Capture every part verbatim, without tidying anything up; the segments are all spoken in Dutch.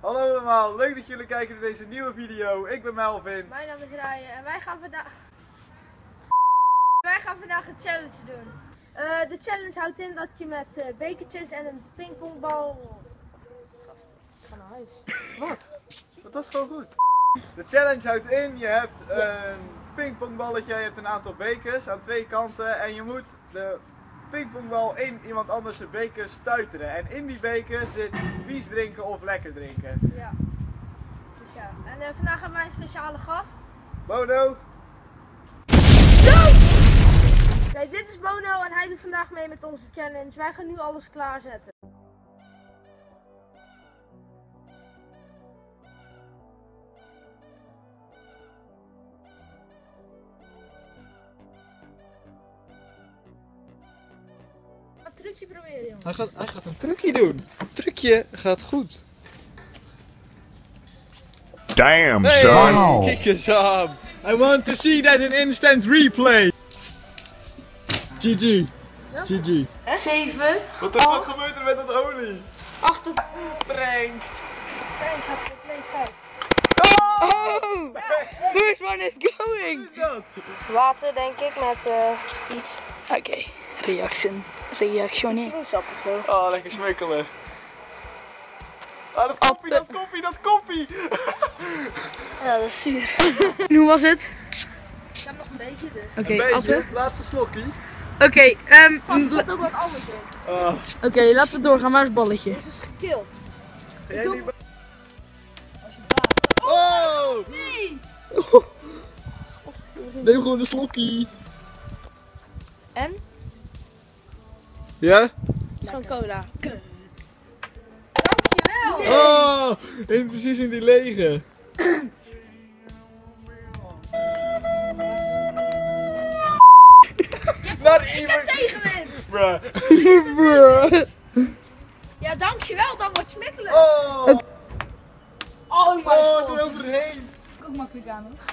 Hallo allemaal, leuk dat jullie kijken naar deze nieuwe video. Ik ben Melvin. Mijn naam is Ryan en wij gaan vandaag... Wij gaan vandaag een challenge doen. Uh, de challenge houdt in dat je met uh, bekertjes en een pingpongbal... Gast, ik ga naar huis. Wat? Dat was gewoon goed. De challenge houdt in, je hebt een pingpongballetje, je hebt een aantal bekers aan twee kanten en je moet de pingpongbal in iemand anders de beker stuiteren. En in die beker zit vies drinken of lekker drinken. Ja. Dus ja. En uh, vandaag hebben wij een speciale gast. Bono. No! Nee, dit is Bono en hij doet vandaag mee met onze challenge. Wij gaan nu alles klaarzetten. Een trucje proberen, jongen. Hij gaat, hij gaat een trucje doen. Het trucje gaat goed. Damn, Hey, son. kijk eens aan. I want to see that in instant replay. G G. G G. zeven. Wat de fuck gebeurt er met dat olie? acht. Prank. Frank gaat voor place vijf. Oh! First one is going! Wat is dat? Water, denk ik, met uh, iets. Oké, okay. reaction. Reactioneer. Citroensap of zo. Oh, lekker smikkelen. Ah, dat koppie, dat koppie, dat koppie! Ja, dat is zuur. Hoe was het? Ik heb nog een beetje dus. Oké, okay, Een Atte. beetje, laatste slokkie. Oké, okay, um, Vast, er zit ook wat anders in. Oh. Oké, okay, laten we doorgaan. Waar is het balletje? Dit is gekild. Ga jij doe... niet... Oh! Nee! Neem gewoon een slokkie. En? Ja? Het is gewoon cola. Dankjewel! Oh! In, precies in die lege. Not Ik even... heb tegenwind! Bruh. Ja, dankjewel, dan wordt smikkelen. Oh! Oh my Oh, god. er overheen. Ook makkelijk aan hoor.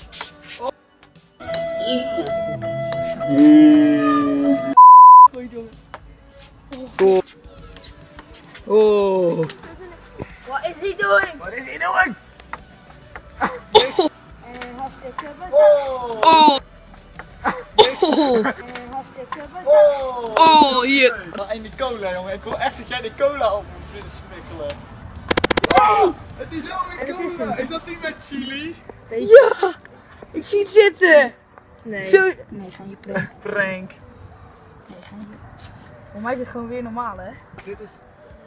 Goed jongen. Oh. Oh. What is he doing? What is he doing? En hartstikke bedankt. Oh. Oh! Oh! En hartstikke bedankt. Oh. Oh, hier. Oh, en die cola, jongen. Ik wil echt dat jij die cola op moet smikkelen. Oh! Het is wel En weer het is cola. hem. Is dat die met chili? Ja! Ik zie het zitten! Nee. Zo... Nee, ga je prank. Prank. Nee, ga je... Voor mij is het gewoon weer normaal hè? Dit is...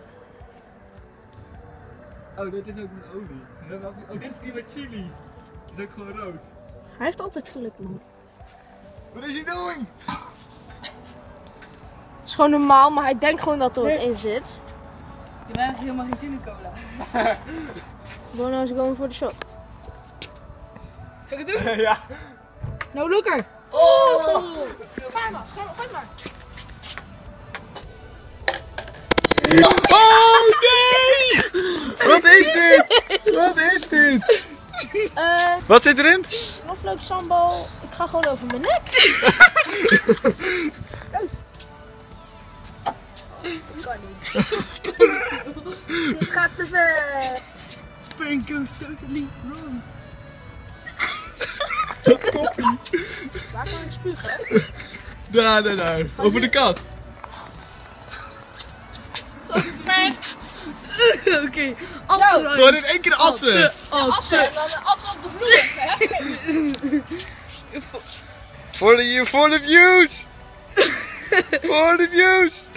Oh, dit is ook met olie. Oh, dit is die met chili. Dat is ook gewoon rood. Hij heeft altijd geluk, man. What is he doing? Het is gewoon normaal, maar hij denkt gewoon dat er wat in zit. Je hebt eigenlijk helemaal geen zin in cola. Bono is going for the shot. Ga ik het doen? Ja. Nou, Luker! Oh! Ga maar, ga ga maar. Oh nee! Wat is dit? Wat is dit? Eh, Wat zit erin? knoflook, sambal. Ik ga gewoon over mijn nek. Koos. Dat kan niet. Dit gaat te ver. Prank goes totally wrong. Dat koppie. Waar kan ik spugen? Daar, daar, daar. Over de kat. Oké, okay. Atte. Gewoon in één keer atten. Atte. En dan de appel op de vloer. For the, for the views. For the views.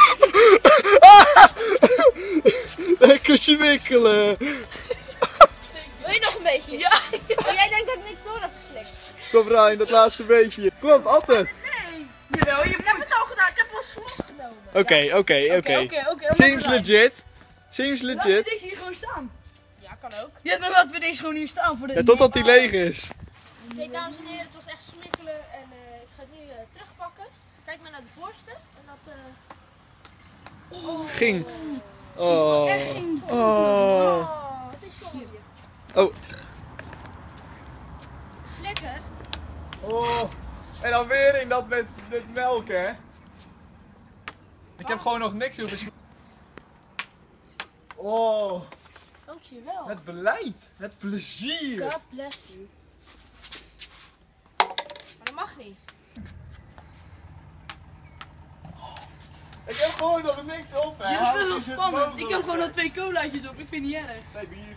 Lekker smikkelen. Wil je nog een beetje? Ja. Oh, jij denkt dat ik niks door heb geslikt? Kom Ryan, dat laatste beetje. Kom op, atten. Nee. Jawel, je hebt het al gedaan. Ik heb al slok genomen. Oké, oké, oké. Oké, oké. Seems legit. Seems Laten we legit. deze hier gewoon staan. Ja, kan ook. Ja, dan laten we deze gewoon hier staan voor de... Ja, totdat die leeg is. Oké, dames en heren, het was echt smikkelen en uh, ik ga het nu uh, terugpakken. Kijk maar naar de voorste. En dat, uh... oh. Ging. Oh. Echt geen... Oh. Oh, het is jongetje. Oh. Lekker. Oh. En dan weer in dat met, met melk, hè. Ik heb gewoon nog niks hoeven sm- Oh. Oh, Dankjewel. Met beleid. Met plezier. God bless you. Maar dat mag niet. Ik heb gewoon nog niks op, hè. Dit is best wel Is het spannend. Ik mogelijk? heb gewoon al twee colaatjes op. Ik vind het niet erg. Twee bier.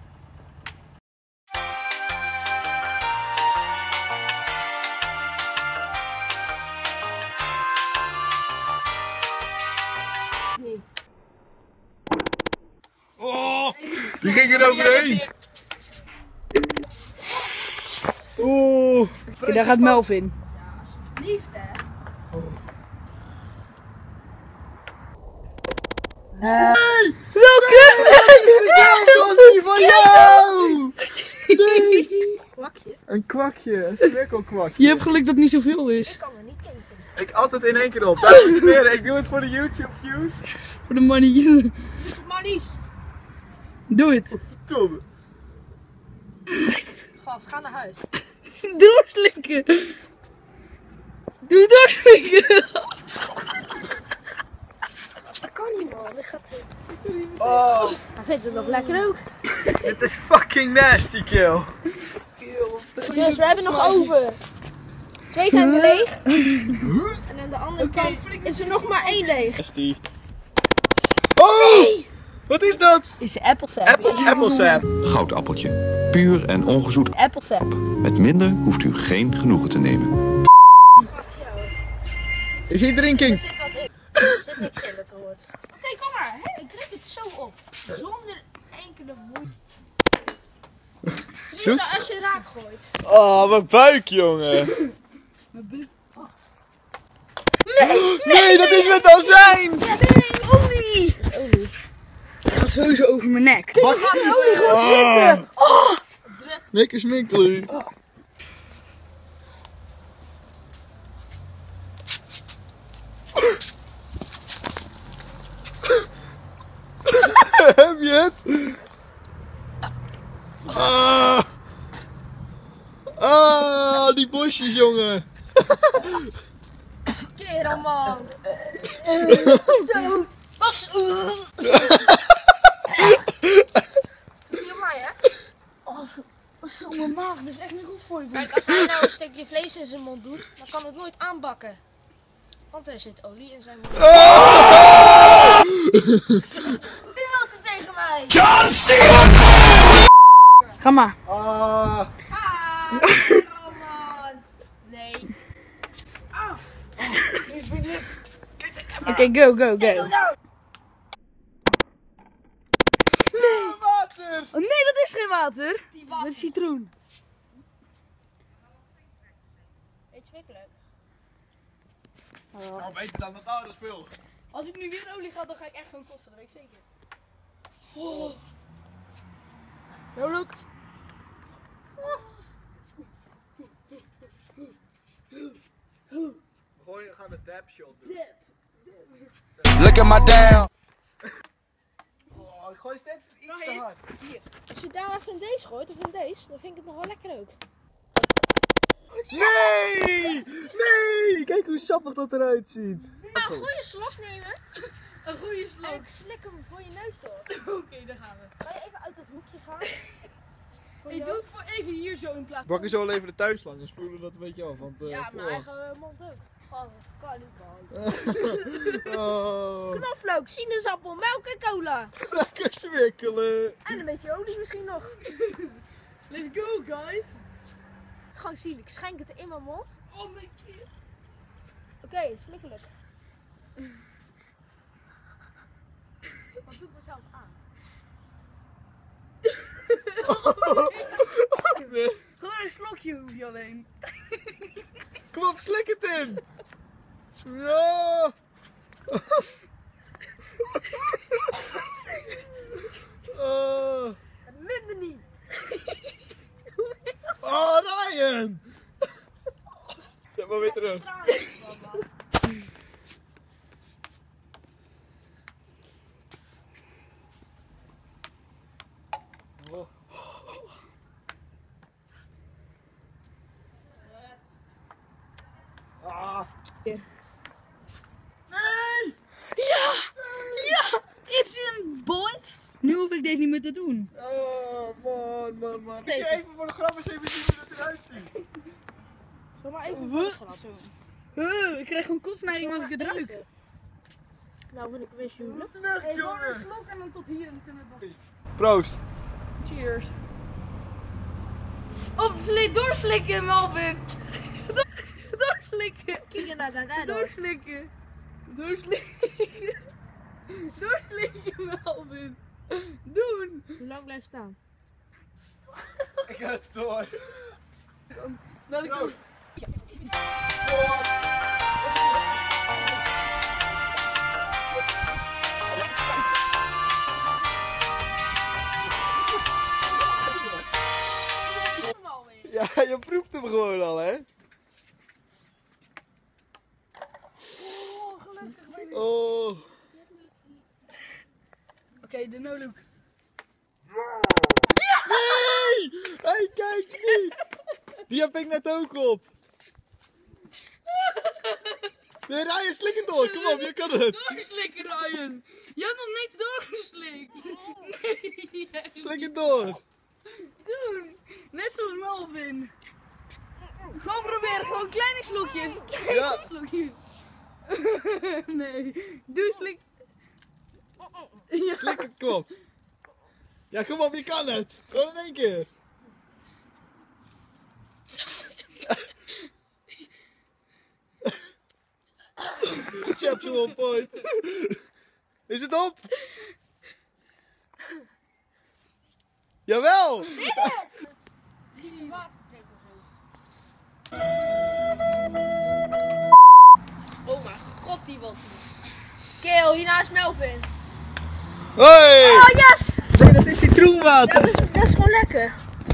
Nee. Oh, die ging er overheen. Oeh. Oké, daar gaat Melvin. Liefde, hè? Hey! Welke? Dat is die van jou! Nee! Kwakje. Een kwakje, een smikkelkwakje. Je hebt geluk dat het niet zoveel is. Ik kan er niet tegen. Ik altijd in één keer op. Dames en heren, ik doe het voor de YouTube views. Voor de money. Manies. Doe het. Tom. Gast, ga naar huis. Doorslikken. Doe doorslikken. Dat kan niet, man. Dat gaat... Oh, Hij vindt het nog lekker ook. dit is fucking nasty, kill. Dus we hebben nog over. Twee zijn er leeg. En aan de andere kant is er nog maar één leeg. Nasty. Oh! Wat is dat? Is de appelsap. Apple, apple sap. Goudappeltje. Puur en ongezoet. Appelsap. Met minder hoeft u geen genoegen te nemen. Is hier Er drinking? zit wat in. Er zit niks in, dat hoort. Oké, kom maar. Hè? Ik druk het zo op. Zonder enkele moeite. Tenminste, als je raak gooit. Oh, mijn buik, jongen. Nee, nee, dat is met azijn. Olie! Olie. Ik ga sowieso over mijn nek. Wat? Olie, gewoon zitten. Oh. Lekker sminkelen. Heb je het? Ah. Ah, die bosjes, jongen. Kerel, man. Zo. Dat is... Doe maar, hè. Oh, zo mijn maag. Dat is echt niet goed voor je. Kijk, als hij nou een stukje vlees in zijn mond doet, dan kan het nooit aanbakken. Want er zit olie in zijn mond. Wie wil het tegen mij? John Cena! Ga maar. Ah. Ah, oh man. Nee. Oké, go, go, go. Doe nou. Water! Oh, nee, dat is geen water. Die Dat wacht. is citroen. Eet smikkelijk. Nou, beter dan dat oude spul. Als ik nu weer olie ga, dan ga ik echt gewoon kosten. Dat weet ik zeker. Oh. Dat lukt. Gooi, we gaan de dab shot doen. Look at my damn. Oh, ik gooi steeds iets te hard. Als je daar even in deze gooit, of in deze, dan vind ik het nog wel lekker ook. Nee! Nee! Kijk hoe sappig dat eruit ziet. Een goede slok nemen Een goede en slok. slik hem voor je neus door. Oké, daar gaan we. Ga je even uit dat hoekje gaan? Voor Ik je doe het voor even hier zo in plaats. Bakken zo wel even de tuinslang en spoelen dat een beetje af. Want, uh, Ja, mijn eigen mond ook. Oh, dat kan niet, man. Oh, Knoflook, sinaasappel, melk en cola. lekker smikkelen. En een beetje olie misschien nog. Let's go, guys. Het is gewoon zien, ik schenk het in mijn mond. Oh, mijn keer. Oké, okay, smikkelijk. Wat doe ik mezelf aan? Gewoon een slokje hoef je alleen. Kom op, slik het in. Ja. Oh, Minder niet. oh Ryan. Zet maar weer terug. Oh. Ah. Hier. Nee! Ja! Ja! It's in, boys! Nu hoef ik deze niet meer te doen. Oh man, man, man. Kun je even voor de grap eens even zien hoe dat eruit ziet? Zal maar even Huh? voor de grap. Huh, ik krijg gewoon kotsneiging als ik het ruik. Nou vind ik wist jullie. Lucht, Hey, gewoon een jongen. slok en dan tot hier en dan kunnen we nog. Proost. Cheers. Op, sli doorslikken, Melvin. Doorslikken. Kijk je naar dat door. Doorslikken. Doorslikken. Doorslikken, Melvin. Doen. Hoe lang blijft staan? Ik heb het door. Dat ik Proost. Ja, je proeft hem gewoon al, hè? Oh, gelukkig. Oh. Oké, okay, de no-look. Nee! Hey, kijk niet! Die heb ik net ook op. Nee, Ryan, slik het door. Kom op, je kan het. Doorslikken, Ryan. Je hebt nog niks doorgeslikt. Nee. Slik het door. Doen. Net zoals Melvin. Gewoon proberen, gewoon kleine slokjes. Kleine Ja. slokjes. Nee. Doe slik. Ja. Slik het, kom op. Ja, kom op, je kan het. Gewoon in één keer. Ik heb ze op point. Is het op? Jawel! Niet water drinken of zo. Oh mijn god, die wat. Kill, hierna is Melvin. Hoi! Oh yes! Nee, dat is citroenwater. Ja, dat is, dat is gewoon lekker.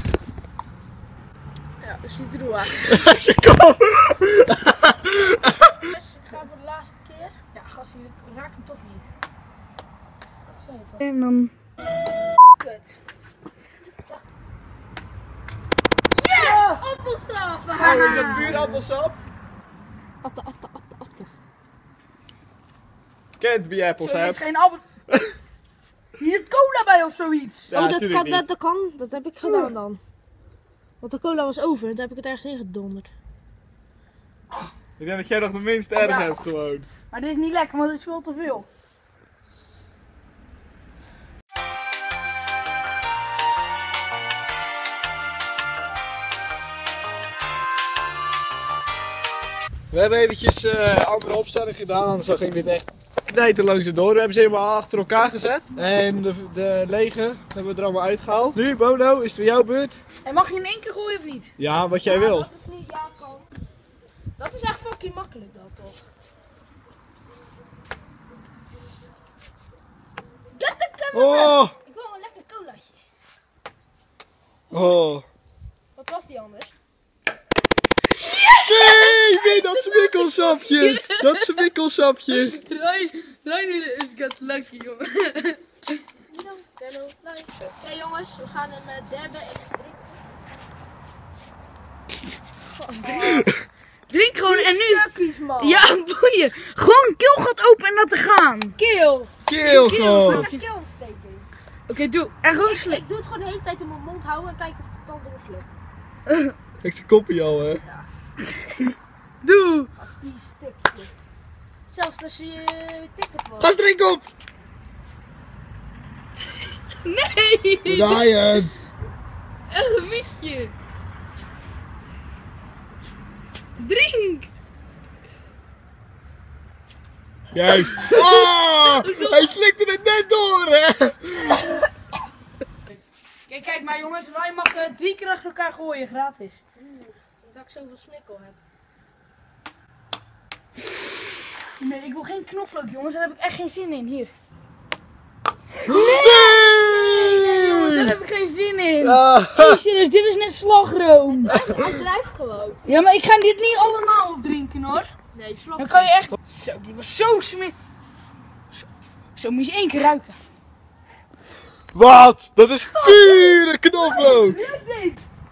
Ja, citroenwater. Kom! Dus ik ga voor de laatste keer. Ja, gast, je raakt hem toch niet. Zo heet het. En dan. Kut. Yes! Appelsap! Oh, is dat puur appelsap? Atte, atte, atte, atte. Can't be apples, Er is geen appel. Hier zit cola bij of zoiets. Ja, oh, dat tuurlijk kan, dat, dat kan. Dat heb ik gedaan dan. Want de cola was over en toen heb ik het ergens ingedonderd. Ik denk dat jij nog de minst erg Ja. hebt gewoon. Maar dit is niet lekker, want het is veel te veel. We hebben eventjes uh, andere opstelling gedaan, anders ging dit echt knijten langs door. We hebben ze helemaal achter elkaar gezet. En de, de lege hebben we er allemaal uitgehaald. Nu, Bono, is het weer jouw beurt? En mag je in één keer gooien of niet? Ja, wat jij Ja, wil. Dat is niet, ja, kan. Dat is echt fucking makkelijk dan toch? Get the camera! Oh! Ik wil een lekker colaatje. Oh! Wat was die anders? Nee, nee, dat smikkelsapje! Dat smikkelsapje! Rijn, Rijn is got lucky, jongen. Oké jongens, we gaan een uh, derde en een drinken. Drink gewoon en nu. Stukjes man. Ja, boeien. Gewoon keelgat open en laten gaan. Keel. Keel gewoon! Een keelontsteking. Oké, doe. En gewoon Ik, slik. ik doe het gewoon de hele tijd in mijn mond houden en kijken of het dan doorslukt. Ik zijn koppie al, hè? Doe. Als die stukjes. Zelfs als je uh, ticket was. Gas drink op! Nee. Ryan! Echt een wichtje. Drink. Juist! Oh! Hij slikte het net door, hè? Kijk, kijk maar jongens. Ryan mag uh, drie keer achter elkaar gooien, gratis. Dat ik zoveel smikkel heb. Nee, ik wil geen knoflook, jongens. Daar heb ik echt geen zin in. Hier. Nee! Daar heb ik geen zin in. Ah. Hey, serieus, dit is net slagroom. Hij drijft gewoon. Ja, maar ik ga dit niet allemaal opdrinken, hoor. Nee, slok. Dan kan je echt... Zo, die was zo smerig. Zo, zo moet je één keer ruiken. Wat? Dat is pure knoflook! Nee.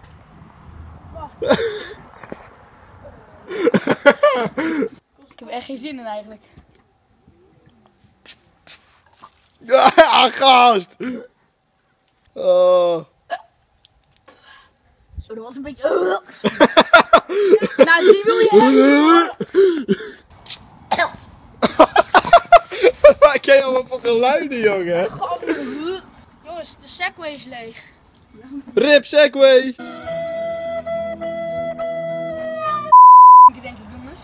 Ik heb echt geen zin in eigenlijk. Ja, gast! Oh. Zo, dat was een beetje... Nou, die wil je echt niet horen. Wat maak jij allemaal voor geluiden, jongen? Jongens, de Segway is leeg. Rip Segway! Ik denk ik, jongens.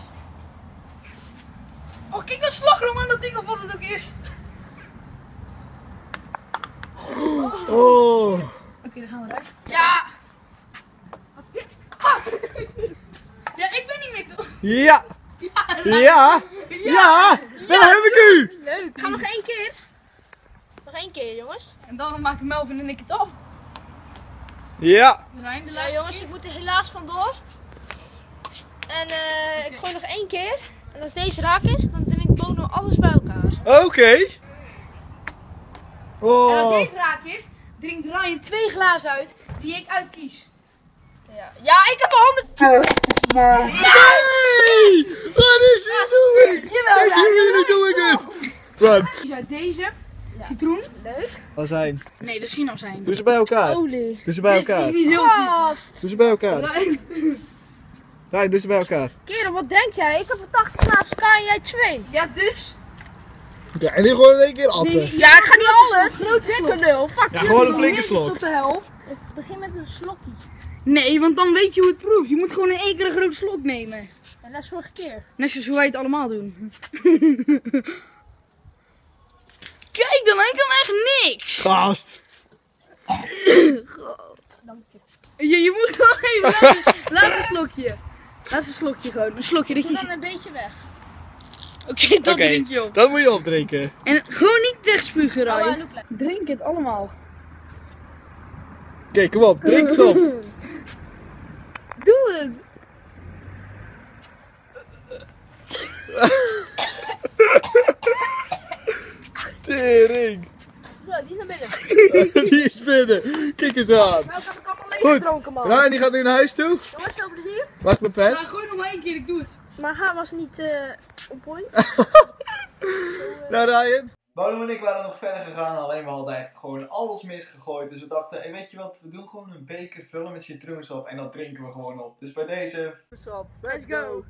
Oh, kijk dat slagroom aan dat ding of wat het ook is. Oh. Oké, okay, dan gaan we eruit. Ja! Wat dit? Ah. Ja, ik ben niet meer toe. Ja! Ja! Ja! Ja! Daar heb ik u! Leuk. Ga nog één keer. Nog één keer, jongens. En dan maken Melvin en ik het af. Ja! Rijn, de Ja, laatste jongens, keer. ik moet er helaas vandoor. En eh ik gooi nog één keer. En als deze raak is, dan drink ik Bono alles bij elkaar. Oké! Okay. Oh. En als deze raak is, drinkt Ryan twee glazen uit die ik uitkies. Ja, ja ik heb een handen. Nee! What is he doing? Jawel, Is he really doing it? Run. Dus uit deze, citroen. Leuk. Azijn. Nee, dat is geen azijn. Doe ze bij elkaar. Olie. Doe ze bij Dit is elkaar. niet heel vies. Doe ze bij elkaar. Ryan. Rijn, doe ze bij elkaar. Kerel, wat denk jij? Ik heb een tachtig glazen Sky en jij twee. Ja, dus. Ja, en die gewoon in één keer atten. Ja, ik ga niet alles. Grote Dikke lul. Fuck Ja, you. gewoon een flinke slok. Tot de helft. Ik begin met een slokje. Nee, want dan weet je hoe het proeft. Je moet gewoon in één keer een grote slok nemen. En dat is vorige keer. Net zoals hoe wij het allemaal doen. Kijk dan, hij kan echt niks. Gast. Dank je. Je, je moet gewoon even, laatste, laatste slokje. Laatste slokje gewoon, een slokje dat Doe je dan ziet. een beetje weg. Oké, dat Oké, drink je op. dat moet je opdrinken. En gewoon niet wegspugen, Oh, Ryan. uh, look like. Drink het allemaal. Oké, kom op. Drink het op. Doe het. Tering. Ja, die is naar binnen. Die is binnen. Kijk eens aan. Nou, ik heb het allemaal leeg Goed. gedronken, man. Rijn, die gaat nu naar huis toe. Jongens, veel plezier. Wacht mijn pen. Maar gooi nog maar één keer, ik doe het. Maar haar was niet uh, on point. Nou, Ryan. Bono en ik waren nog verder gegaan, alleen we hadden echt gewoon alles misgegooid. Dus we dachten, hey, weet je wat, we doen gewoon een beker vullen met citroensap en dat drinken we gewoon op. Dus bij deze... Let's go!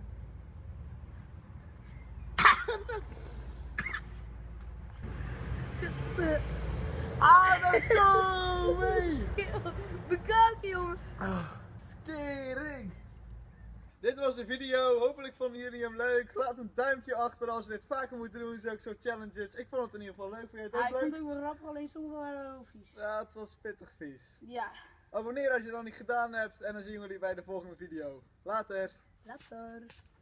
Ah, dat is zo mee! Bekijken, jongen. Tering! Dit was de video, hopelijk vonden jullie hem leuk. Laat een duimpje achter als we dit vaker moeten doen, zulke soort challenges. Ik vond het in ieder geval leuk, vind je het ook Ja, ik leuk? vond het ook wel grappig, alleen sommige waren wel vies. Ja, het was pittig vies. Ja. Abonneer als je het nog niet gedaan hebt en dan zien we jullie bij de volgende video. Later! Later.